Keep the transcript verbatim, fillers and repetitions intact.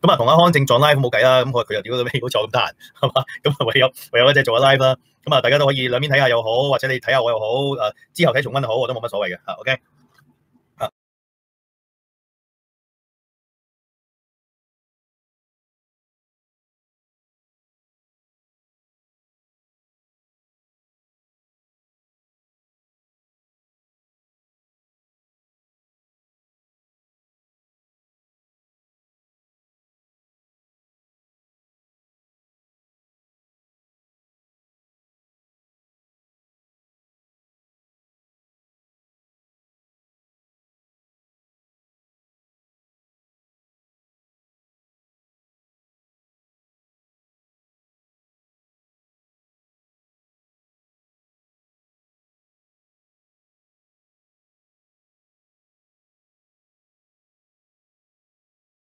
咁啊，同阿康正撞 live 冇計啦，咁佢佢又屌到尾好坐咁得閒，係嘛？咁啊唯有唯有一隻做下 live 啦。咁啊，大家都可以兩邊睇下又好，或者你睇下我又好，誒之後睇重溫又好，我都冇乜所謂嘅嚇。OK。